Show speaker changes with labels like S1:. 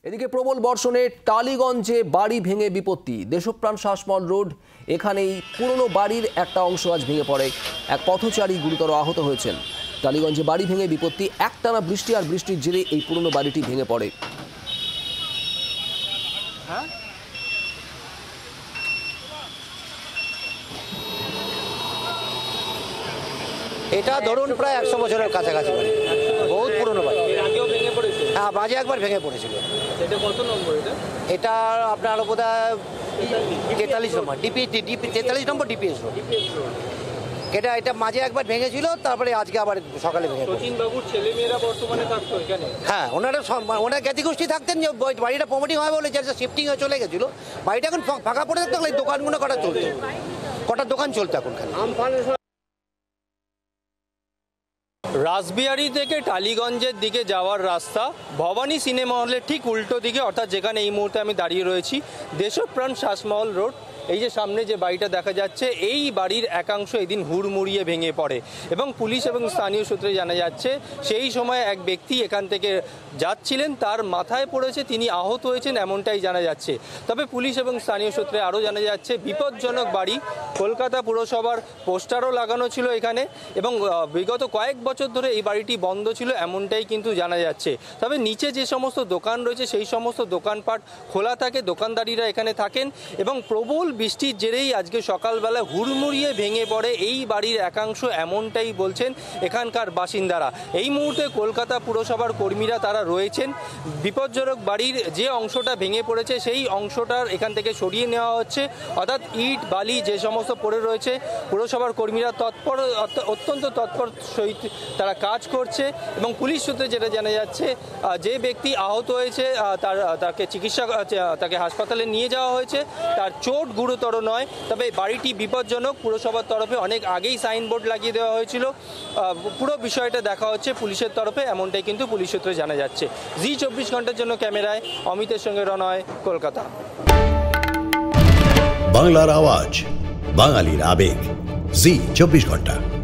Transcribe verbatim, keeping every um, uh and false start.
S1: এদিকে প্রবল বর্ষণে টালিগঞ্জে বাড়ি ভেঙে বিপত্তি। দেশপ্রাণ শাসমল রোড এখানেই পুরনো বাড়ির একটা অংশ আজ ভেঙে পড়ে। এক পথচারী গুরুতর আহত হয়েছেন। টালিগঞ্জে বাড়ি ভেঙে বিপত্তি। একটানা বৃষ্টি আর বৃষ্টির জেরে এই পুরনো বাড়িটি ভেঙে পড়ে। হ্যাঁ
S2: এটা ধরুন প্রায় একশো বছরের কাছাকাছি বাড়ি, বহুত পুরনো বাড়ি। হ্যাঁ, মাঝে একবার ভেঙে পড়েছিল।
S3: এটা কত নম্বর? এটা
S2: এটা আপনার বোধহয় তেতাল্লিশ নম্বর ডিপি ডিপি তেতাল্লিশ নম্বর ডিপিএস রোড। এটা এটা মাঝে একবার ভেঙেছিল, তারপরে আজকে আবার সকালে ভেঙে পড়েছে।
S3: বাবুর ছেলে মেয়েরা বর্তমানে থাকতো এখানে।
S2: হ্যাঁ, ওনারা ওনার জ্ঞাতিগোষ্ঠী থাকতেন, যে বাড়িটা প্রমোটিং হয় বলে যে শিফটিং হয়ে চলে গেছিল। বাড়িটা এখন ফাঁকা পড়ে থাকতো, এই দোকানগুলো কটা চলতো, কটা দোকান চলতো এখন খালি।
S3: রাসবিহারী থেকে টালিগঞ্জের দিকে যাওয়ার রাস্তা ভবানী সিনেমা হলের ঠিক উল্টো দিকে, অর্থাৎ যেখানে এই মুহূর্তে আমি দাঁড়িয়ে রয়েছি, দেশপ্রাণ শাসমল রোড। এই যে সামনে যে বাড়িটা দেখা যাচ্ছে, এই বাড়ির একাংশ এদিন হুড়মুড়িয়ে ভেঙে পড়ে এবং পুলিশ এবং স্থানীয় সূত্রে জানা যাচ্ছে সেই সময় এক ব্যক্তি এখান থেকে যাচ্ছিলেন, তার মাথায় পড়েছে, তিনি আহত হয়েছেন, এমনটাই জানা যাচ্ছে। তবে পুলিশ এবং স্থানীয় সূত্রে আরও জানা যাচ্ছে বিপজ্জনক বাড়ি। কলকাতা পুরসভার পোস্টারও লাগানো ছিল এখানে এবং বিগত কয়েক বছর ধরে এই বাড়িটি বন্ধ ছিল, এমনটাই কিন্তু জানা যাচ্ছে। তবে নিচে যে সমস্ত দোকান রয়েছে সেই সমস্ত দোকানপাট খোলা থাকে, দোকানদারিরা এখানে থাকেন এবং প্রবল বৃষ্টির জেরেই আজকে সকালবেলা হুড়মুড়িয়ে ভেঙে পড়ে এই বাড়ির একাংশ, এমনটাই বলছেন এখানকার বাসিন্দারা। এই মুহূর্তে কলকাতা পুরসভার কর্মীরা তারা রয়েছেন। বিপজ্জনক বাড়ির যে অংশটা ভেঙে পড়েছে সেই অংশটার এখান থেকে সরিয়ে নেওয়া হচ্ছে, অর্থাৎ ইট বালি যে সমস্ত পড়ে রয়েছে পুরসভার কর্মীরা তৎপর অত্যন্ত তৎপর সহিত তারা কাজ করছে এবং পুলিশ সূত্রে যেটা জানা যাচ্ছে যে ব্যক্তি আহত হয়েছে তার তাকে চিকিৎসা তাকে হাসপাতালে নিয়ে যাওয়া হয়েছে, তার চোট গুরুতর নয়। তবে বাড়িটি বিপজ্জনক, পুরসভার তরফে অনেক আগেই সাইনবোর্ড লাগিয়ে দেওয়া হয়েছিল। পুরো বিষয়টা দেখা হচ্ছে পুলিশের তরফে, এমনটাই কিন্তু পুলিশ সূত্রে জানা যাচ্ছে। জি চব্বিশ ঘন্টার জন্য ক্যামেরায় অমিতের সঙ্গে রনয়, কলকাতা।
S4: বাংলার আওয়াজ, বাঙালির আবেগ, জি চব্বিশ ঘন্টা।